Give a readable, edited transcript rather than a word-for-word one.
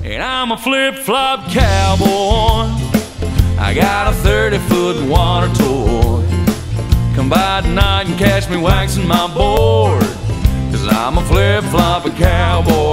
and I'm a flip-flop cowboy. I got a 30-foot water toy. Come by tonight and catch me waxing my board, 'cause I'm a flip-flop cowboy.